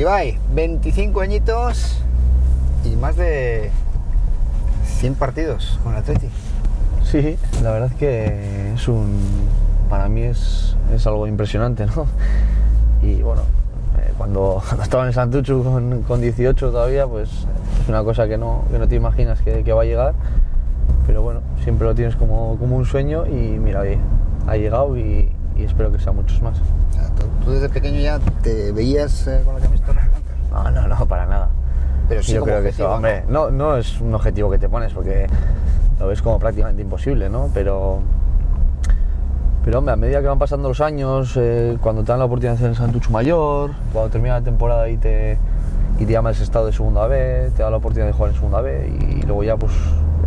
Ibai, 25 añitos y más de 100 partidos con el Atleti. Sí, la verdad es que para mí es algo impresionante, ¿no? Y bueno, cuando estaba en Santuchu con 18 todavía, pues es una cosa que no te imaginas que va a llegar, pero bueno, siempre lo tienes como un sueño y mira, ha llegado y espero que sean muchos más. ¿Tú desde pequeño ya te veías con la camiseta blanca? No, para nada. Pero sí, yo como creo objetivo, que eso, hombre, no es un objetivo que te pones porque lo ves como prácticamente imposible, ¿no? Pero hombre, a medida que van pasando los años, cuando te dan la oportunidad de hacer el Santuchu Mayor, cuando termina la temporada y te llama el Sestao de segunda B, te da la oportunidad de jugar en segunda B y luego ya pues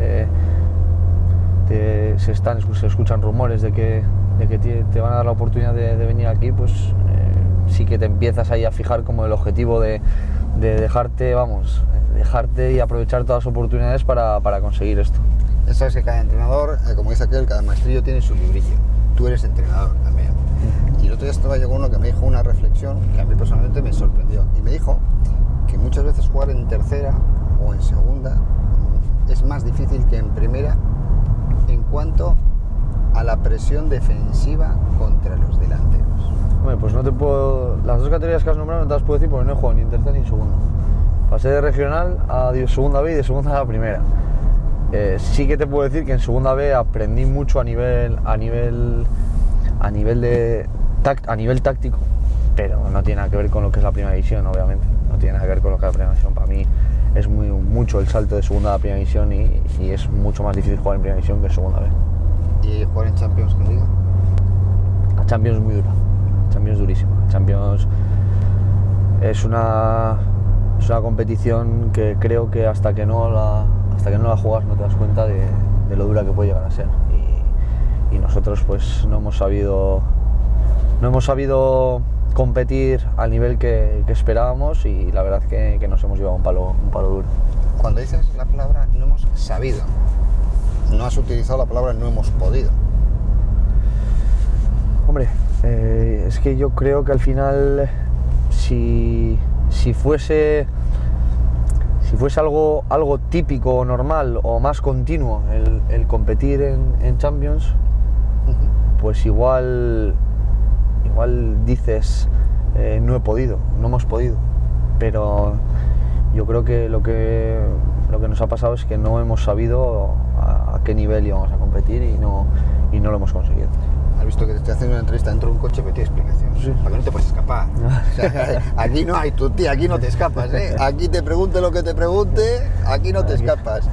se escuchan rumores de que te van a dar la oportunidad de venir aquí, pues sí que te empiezas ahí a fijar como el objetivo de dejarte y aprovechar todas las oportunidades para conseguir esto. Ya sabes que cada entrenador, como dice aquel, cada maestrillo tiene su librillo. Tú eres entrenador también. Y el otro día estaba yo con uno que me dijo una reflexión que a mí personalmente me sorprendió. Y me dijo que muchas veces jugar en tercera o en segunda es más difícil que en primera en cuanto a la presión defensiva contra los delanteros. Hombre, pues las dos categorías que has nombrado no te las puedo decir porque no he jugado ni en tercera ni en segunda. Pasé de regional a segunda B y de segunda a la primera. Sí que te puedo decir que en segunda B aprendí mucho a nivel táctico, pero no tiene nada que ver con lo que es la primera división, obviamente. No tiene nada que ver con lo que es la primera división. Para mí es mucho el salto de segunda a la primera división y es mucho más difícil jugar en primera división que en segunda B. ¿Y jugar en Champions con Liga? La Champions es muy dura, Champions durísima. Champions es una competición que creo que hasta que no la juegas no te das cuenta de lo dura que puede llegar a ser. Y nosotros pues no hemos sabido competir al nivel que esperábamos y la verdad es que nos hemos llevado un palo duro. Cuando dices la palabra no hemos sabido, no has utilizado la palabra no hemos podido. Hombre, es que yo creo que al final si fuese algo típico o normal o más continuo el competir en Champions, pues igual dices no hemos podido, pero yo creo que lo que nos ha pasado es que no hemos sabido a qué nivel íbamos a competir y no lo hemos conseguido. Has visto que te estoy haciendo una entrevista dentro de un coche, pero tiene explicación. Sí. Para que no te puedes escapar. O sea, aquí no hay tutí, aquí no te escapas, ¿eh? Aquí te pregunte lo que te pregunte, aquí no te escapas.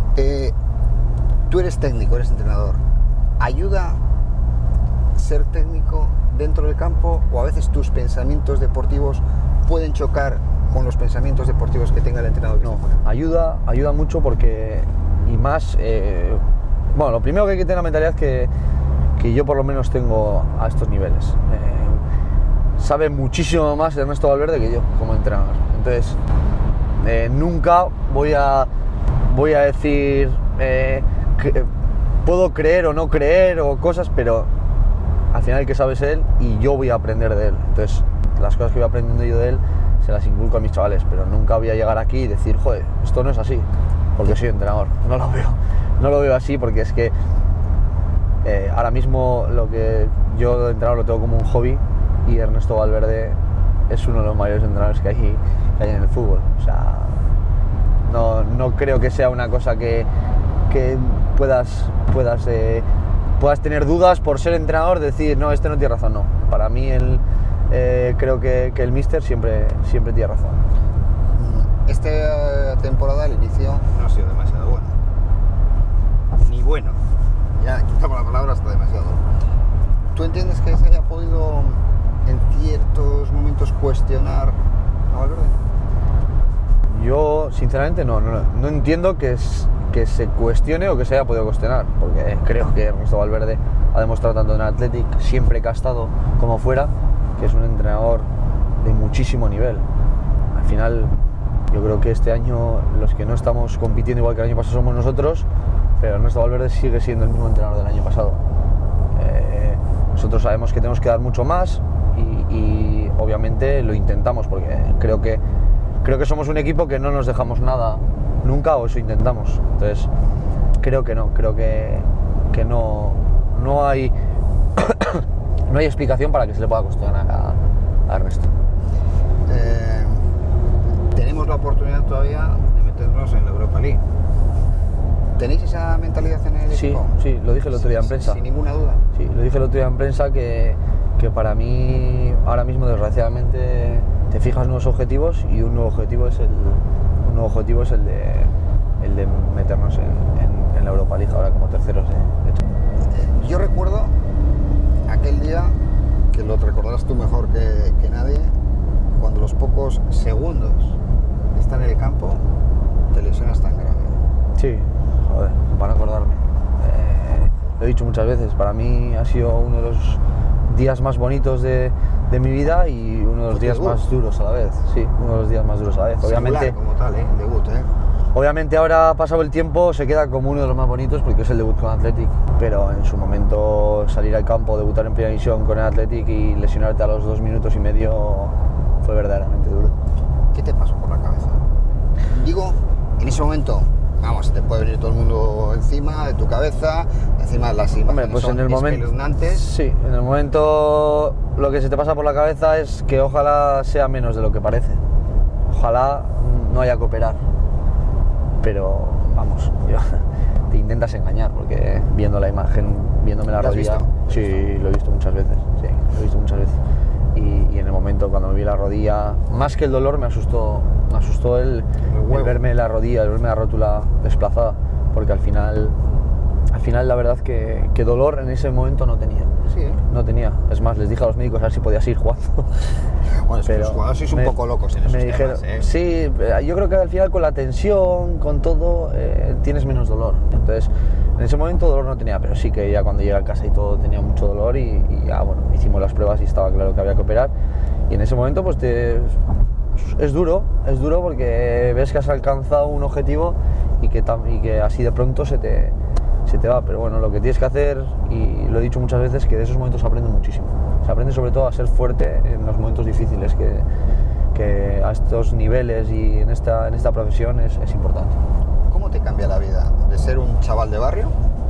Tú eres técnico, eres entrenador. ¿Ayuda ser técnico dentro del campo o a veces tus pensamientos deportivos pueden chocar con los pensamientos deportivos que tenga el entrenador? No, ayuda mucho porque, y más, bueno, lo primero que hay que tener la mentalidad es que yo por lo menos tengo a estos niveles. Sabe muchísimo más Ernesto Valverde que yo como entrenador. Entonces, nunca voy a decir que puedo creer o no creer o cosas, pero al final el que sabe es él y yo voy a aprender de él. Entonces, las cosas que voy aprendiendo yo de él se las inculco a mis chavales, pero nunca voy a llegar aquí y decir, joder, esto no es así, porque soy entrenador. No lo veo así porque es que ahora mismo lo que yo de entrenador lo tengo como un hobby y Ernesto Valverde es uno de los mayores entrenadores que hay en el fútbol. O sea, no creo que sea una cosa que puedas tener dudas por ser entrenador, decir, no, este no tiene razón, no. Para mí creo que el míster siempre tiene razón. Esta temporada, el inicio, no ha sido demasiado bueno. Ni bueno. Ya quitamos la palabra hasta demasiado. ¿Tú entiendes que se haya podido en ciertos momentos cuestionar a Valverde? Yo sinceramente no entiendo que se cuestione o que se haya podido cuestionar, porque creo que Ernesto Valverde ha demostrado tanto en el Athletic, siempre que ha estado como fuera, que es un entrenador de muchísimo nivel. Al final yo creo que este año los que no estamos compitiendo igual que el año pasado somos nosotros, pero Ernesto Valverde sigue siendo el mismo entrenador del año pasado. Nosotros sabemos que tenemos que dar mucho más y obviamente lo intentamos, porque creo que somos un equipo que no nos dejamos nada nunca, o eso intentamos. Entonces creo que no hay no hay explicación para que se le pueda cuestionar a Ernesto. Tenemos la oportunidad todavía de meternos en la Europa League. ¿Tenéis esa mentalidad en el equipo? Sí, lo dije el otro día en prensa. Sin ninguna duda. Sí, lo dije el otro día en prensa que para mí ahora mismo, desgraciadamente, te fijas nuevos objetivos, y un nuevo objetivo es el de meternos en la Europa League ahora como terceros de hecho. Yo recuerdo aquel día, que lo recordarás tú mejor que nadie, cuando los pocos segundos de estar en el campo te lesionas tan grave. Sí, joder, van a acordarme. Lo he dicho muchas veces, para mí ha sido uno de los días más bonitos de mi vida, y uno de los días más duros a la vez. Sí, uno de los días más duros a la vez. Obviamente, como tal, el debut, Obviamente ahora, pasado el tiempo, se queda como uno de los más bonitos, porque es el debut con Athletic, pero en su momento salir al campo, debutar en primera división con el Athletic y lesionarte a los 2 minutos y medio fue verdaderamente duro. ¿Qué te pasó por la cabeza? Digo, en ese momento, vamos, te puede venir todo el mundo encima de tu cabeza, encima de las imágenes pues son espeluznantes. Sí, en el momento lo que se te pasa por la cabeza es que ojalá sea menos de lo que parece. Ojalá no haya que operar. Pero vamos, te intentas engañar, porque viendo la imagen, viéndome la rodilla, sí, lo he visto muchas veces, y en el momento cuando me vi la rodilla, más que el dolor me asustó el verme la rodilla, el verme la rótula desplazada, porque al final la verdad que dolor en ese momento no tenía. Sí, ¿eh? No tenía. Es más, les dije a los médicos a ver si podía seguir jugando. Bueno, pero los jugadores sois un poco locos en esos temas, dijeron, sí, yo creo que al final con la tensión, con todo, tienes menos dolor. Entonces, en ese momento dolor no tenía, pero sí que ya cuando llegué a casa y todo tenía mucho dolor, y ya, bueno, hicimos las pruebas y estaba claro que había que operar. Y en ese momento pues es duro porque ves que has alcanzado un objetivo y que así de pronto se te va, pero bueno, lo que tienes que hacer, y lo he dicho muchas veces, que de esos momentos se aprende muchísimo. Se aprende sobre todo a ser fuerte en los momentos difíciles, que a estos niveles y en esta profesión es importante. ¿Cómo te cambia la vida de ser un chaval de barrio,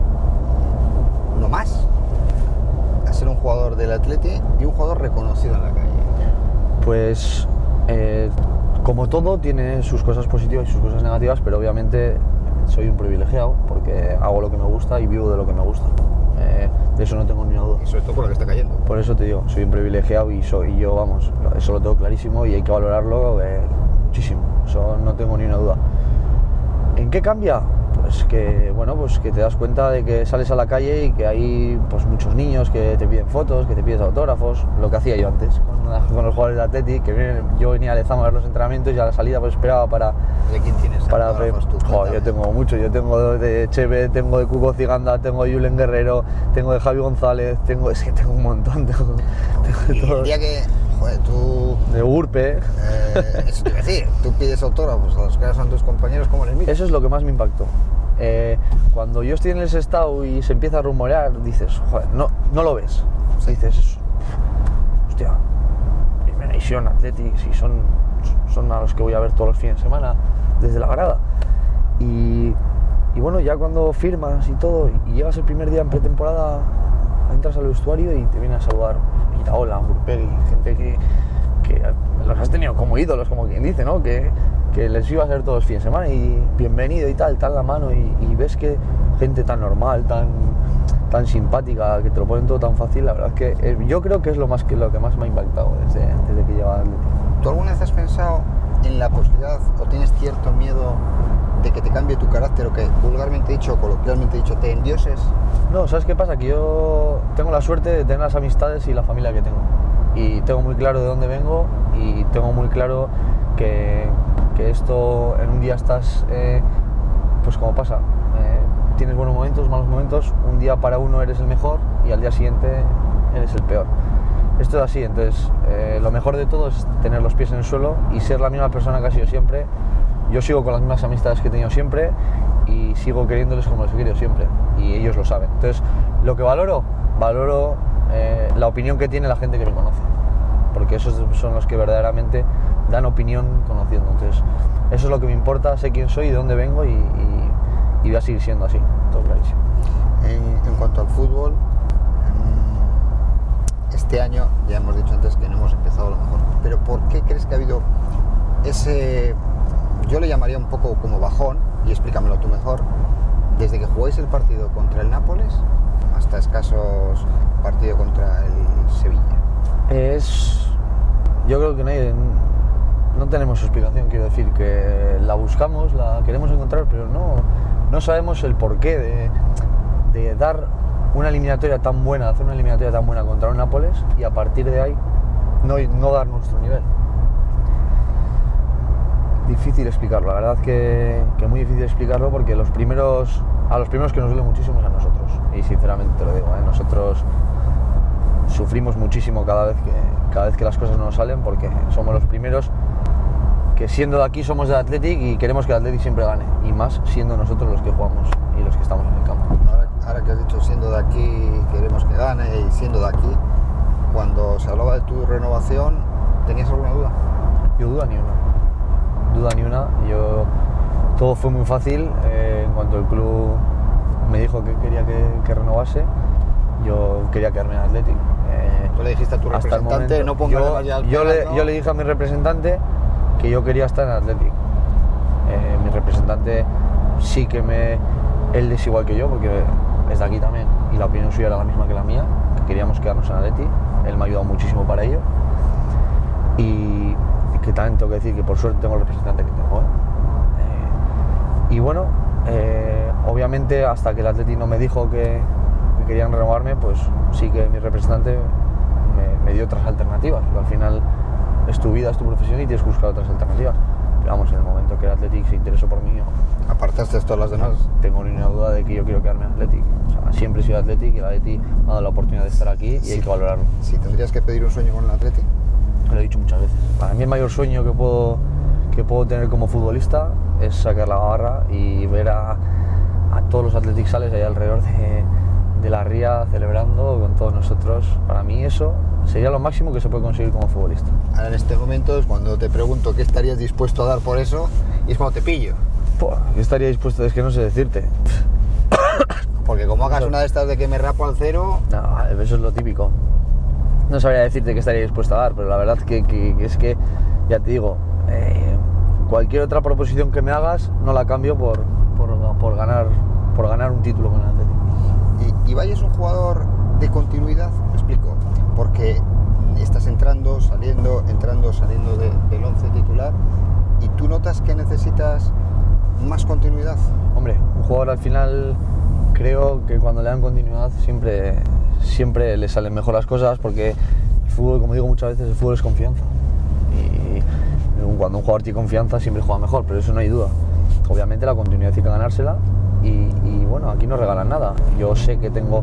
no más, a ser un jugador del Athletic y un jugador reconocido en la calle? Pues como todo, tiene sus cosas positivas y sus cosas negativas, pero obviamente soy un privilegiado porque hago lo que me gusta y vivo de lo que me gusta. De eso no tengo ni una duda. Y sobre todo por lo que está cayendo. Por eso te digo, soy un privilegiado y yo, vamos, eso lo tengo clarísimo, y hay que valorarlo muchísimo. Eso no tengo ni una duda. ¿En qué cambia? Pues que te das cuenta de que sales a la calle y que hay pues muchos niños que te piden fotos, que te piden autógrafos, lo que hacía yo antes con los jugadores de Athletic, que yo venía a Lezama a ver los entrenamientos y a la salida pues esperaba para... ¿De quién tienes autógrafos tú? Joder, yo tengo mucho, yo tengo de Cheve, tengo de Cuco Ciganda, tengo de Julen Guerrero, tengo de Javi González, es que tengo un montón, tengo y todo. El día que, joder, tú... De Urpe. Eso te iba a decir, tú pides autógrafos a los que son tus compañeros, ¿cómo les miras? Eso es lo que más me impactó. Cuando yo estoy en el Sestao y se empieza a rumorear, dices, joder, no lo ves. Sí. Dices, hostia, primera división, Athletic, si son a los que voy a ver todos los fines de semana desde la grada. Y bueno, ya cuando firmas y todo, y llegas el primer día en pretemporada, entras al vestuario y te vienen a saludar Iraola, Urpegui, gente que los has tenido como ídolos, como quien dice, ¿no? Que les iba a hacer todos los fines de semana, y bienvenido y tal la mano, y ves que gente tan normal, tan simpática, que te lo ponen todo tan fácil. La verdad es que yo creo que es lo que más me ha impactado desde que lleva Athletic. ¿Tú alguna vez has pensado en la posibilidad, o tienes cierto miedo de que te cambie tu carácter, o que vulgarmente dicho, coloquialmente dicho, te endioses? No, ¿sabes qué pasa? Que yo tengo la suerte de tener las amistades y la familia que tengo, y tengo muy claro de dónde vengo, y tengo muy claro que esto, en un día estás, pues como pasa, tienes buenos momentos, malos momentos, un día para uno eres el mejor y al día siguiente eres el peor. Esto es así, entonces lo mejor de todo es tener los pies en el suelo y ser la misma persona que ha sido siempre. Yo sigo con las mismas amistades que he tenido siempre y sigo queriéndoles como los he querido siempre, y ellos lo saben. Entonces, lo que valoro la opinión que tiene la gente que me conoce. porque esos son los que verdaderamente dan opinión conociendo. Entonces, eso es lo que me importa, sé quién soy, de dónde vengo y voy a seguir siendo así, todo clarísimo. En cuanto al fútbol, este año, ya hemos dicho antes que no hemos empezado a lo mejor, pero ¿por qué crees que ha habido ese, yo le llamaría un poco como bajón, y explícamelo tú mejor, desde que jugáis el partido contra el Nápoles hasta escasos partido contra el Sevilla? Yo creo que no tenemos explicación, quiero decir, que la buscamos, la queremos encontrar, pero no sabemos el porqué de dar una eliminatoria tan buena, hacer una eliminatoria tan buena contra un Nápoles y a partir de ahí no dar nuestro nivel. Difícil explicarlo, la verdad que muy difícil explicarlo, porque a los primeros que nos duele muchísimo es a nosotros, y sinceramente te lo digo, nosotros sufrimos muchísimo cada vez que las cosas no nos salen, porque somos los primeros que, siendo de aquí, somos del Athletic y queremos que el Athletic siempre gane, y más siendo nosotros los que jugamos y los que estamos en el campo. Ahora que has dicho siendo de aquí queremos que gane, y siendo de aquí, cuando se hablaba de tu renovación, ¿tenías alguna duda? Yo duda ni una. Todo fue muy fácil. En cuanto el club me dijo que quería que renovase, yo quería quedarme en Athletic. ¿Tú le dijiste a tu representante, no pongas demasiado yo le dije a mi representante que yo quería estar en Athletic. Mi representante sí que él es igual que yo, porque es de aquí también, y la opinión suya era la misma que la mía, que queríamos quedarnos en Athletic. Él me ha ayudado muchísimo para ello, y que también tengo que decir que por suerte tengo el representante que tengo. Y bueno, obviamente hasta que el Athletic no me dijo que querían renovarme, pues sí que mi representante me dio otras alternativas, porque al final es tu vida, es tu profesión y tienes que buscar otras alternativas. Pero vamos, en el momento que el Athletic se interesó por mí, apartaste todas las demás. No tengo ni una duda de que yo quiero quedarme en Athletic. O sea, siempre he sido Athletic y el Athletic me ha dado la oportunidad de estar aquí y hay que valorarlo. Si tendrías que pedir un sueño con el Athletic, lo he dicho muchas veces. Para mí el mayor sueño que puedo tener como futbolista es sacar la garra y ver a todos los Athletic sales ahí alrededor de la ría celebrando con todos nosotros. Para mí eso sería lo máximo que se puede conseguir como futbolista. Ahora, en este momento es cuando te pregunto qué estarías dispuesto a dar por eso, y es cuando te pillo. Yo estaría dispuesto, es que no sé decirte. Porque como hagas una de estas de que me rapo al cero... No, eso es lo típico. No sabría decirte qué estaría dispuesto a dar, pero la verdad que es que, ya te digo, cualquier otra proposición que me hagas no la cambio por ganar un título con el Athletic. Ibai es un jugador de continuidad, me explico, porque estás entrando, saliendo del 11 titular, y tú notas que necesitas más continuidad. Hombre, un jugador al final creo que cuando le dan continuidad siempre le salen mejor las cosas, porque el fútbol, como digo muchas veces, el fútbol es confianza, y cuando un jugador tiene confianza siempre juega mejor, pero eso no hay duda. Obviamente la continuidad hay que ganársela, y bueno, aquí no regalan nada. Yo sé que tengo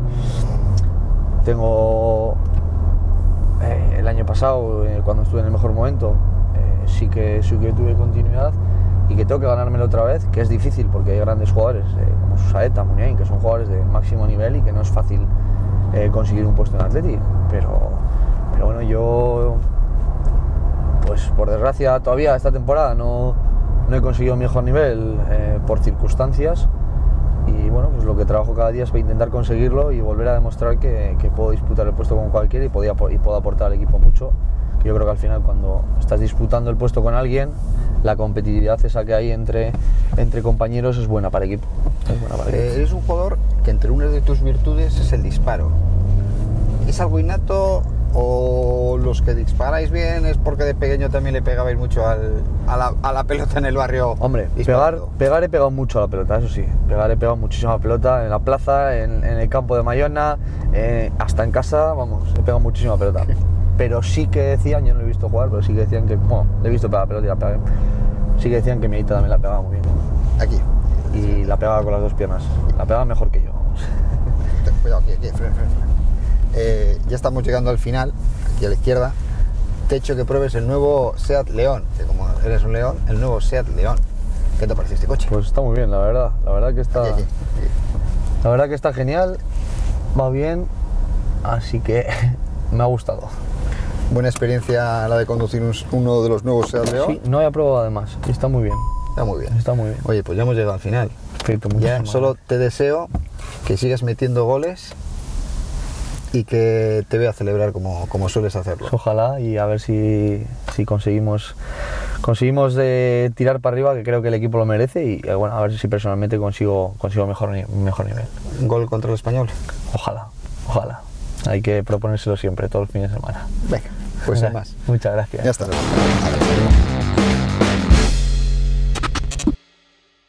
el año pasado, cuando estuve en el mejor momento, sí que tuve continuidad, y que tengo que ganármelo otra vez, que es difícil porque hay grandes jugadores como Susaeta, Muniain, que son jugadores de máximo nivel y que no es fácil conseguir un puesto en Athletic, pero bueno, yo pues por desgracia todavía esta temporada no he conseguido mi mejor nivel por circunstancias, y bueno, pues lo que trabajo cada día es para intentar conseguirlo y volver a demostrar que puedo disputar el puesto con cualquiera y puedo aportar al equipo mucho. Que yo creo que al final, cuando estás disputando el puesto con alguien, la competitividad esa que hay entre compañeros es buena para el equipo. Eres un jugador que entre una de tus virtudes es el disparo. ¿Es algo innato, o los que disparáis bien es porque de pequeño también le pegabais mucho a la pelota en el barrio? Hombre, pegar he pegado mucho a la pelota, eso sí. He pegado muchísimo a la pelota en la plaza, en el campo de Mayona, hasta en casa, vamos, he pegado muchísimo a la pelota. Pero sí que decían, yo no lo he visto jugar, pero sí que decían que, bueno, le he visto pegar la pelota y la pegué. Sí que decían que mi hijita también la pegaba muy bien. Aquí. Y la pegaba con las dos piernas. La pegaba mejor que yo, vamos. Cuidado, aquí, freno. Ya estamos llegando al final, aquí a la izquierda. Te he hecho que pruebes el nuevo Seat León, que como eres un león, el nuevo Seat León. ¿Qué te parece este coche? Pues está muy bien, la verdad que está... Aquí. La verdad que está genial, va bien, así que me ha gustado. Buena experiencia la de conducir uno de los nuevos Seat León. Sí, no había probado además, y está muy bien. Está muy bien. Está muy bien. Oye, pues ya hemos llegado al final. Perfecto, Ya muchísimas solo gracias. te deseo que sigas metiendo goles y que te vea celebrar como sueles hacerlo. Ojalá, y a ver si conseguimos de tirar para arriba, que creo que el equipo lo merece, y bueno, a ver si personalmente consigo mejor nivel. ¿Gol contra el Español? Ojalá. Hay que proponérselo siempre, todos los fines de semana. Venga, pues sin más. Muchas gracias. Ya está.